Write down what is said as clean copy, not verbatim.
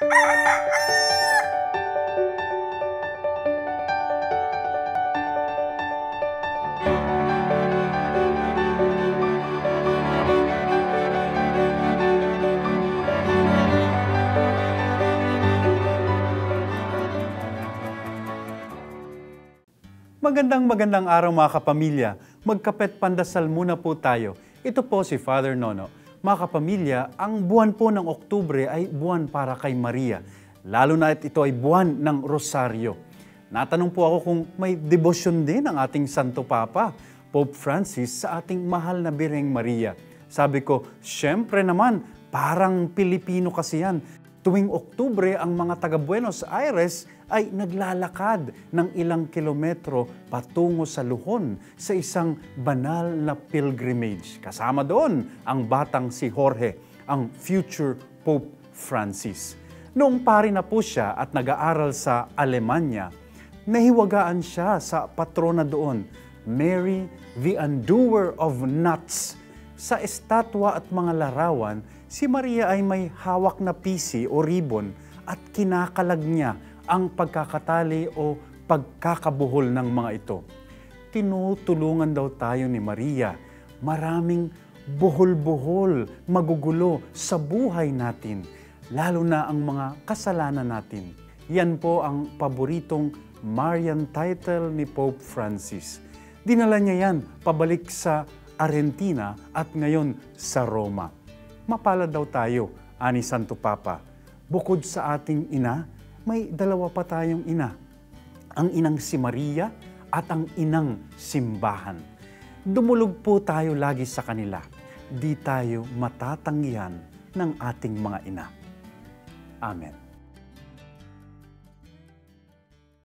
Magandang araw mga kapamilya. Magkapet pandasal muna po tayo. Ito po si Father Nono. Mga kapamilya, ang buwan po ng Oktubre ay buwan para kay Maria. Lalo na ito ay buwan ng Rosaryo. Natanong po ako kung may debosyon din ang ating Santo Papa, Pope Francis, sa ating mahal na Birheng Maria. Sabi ko, syempre naman, parang Pilipino kasi yan. Tuwing Oktubre, ang mga taga Buenos Aires ay naglalakad ng ilang kilometro patungo sa Luhon sa isang banal na pilgrimage. Kasama doon ang batang si Jorge, ang future Pope Francis. Noong pari na po siya at nag-aaral sa Alemanya, nahiwagaan siya sa patrona doon, Mary the Undoer of Knots. Sa estatwa at mga larawan, si Maria ay may hawak na pisi o ribbon at kinakalag niya ang pagkakatali o pagkakabuhol ng mga ito. Tinutulungan daw tayo ni Maria. Maraming buhol-buhol, magugulo sa buhay natin, lalo na ang mga kasalanan natin. Yan po ang paboritong Marian title ni Pope Francis. Dinala niya yan pabalik sa Argentina at ngayon sa Roma. Mapalad daw tayo, ani Santo Papa. Bukod sa ating ina, may dalawa pa tayong ina. Ang inang si Maria at ang inang simbahan. Dumulog po tayo lagi sa kanila. Di tayo matatanggihan ng ating mga ina. Amen.